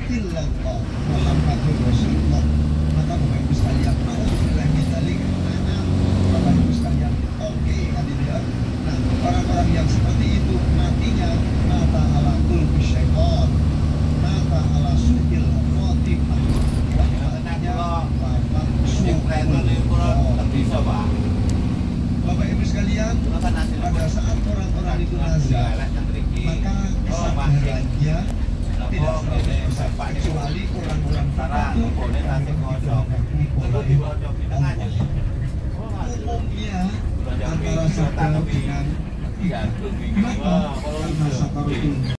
illallah Muhammadur Rasulullah. Maka Bapak Ibu sekalian, auzubillahi min dzalik. Bapak Ibu sekalian, oke kan itu ya. Nah, orang-orang yang seperti itu matinya mata ala kulbi syaitan, mata ala su'il khotimah. Bapak Ibu sekalian, pada saat orang-orang itu nazar, maka kesadarannya tidak bisa kecuali orang-orang tertentu umumnya antara sadar dengan tidak, karena sadar itu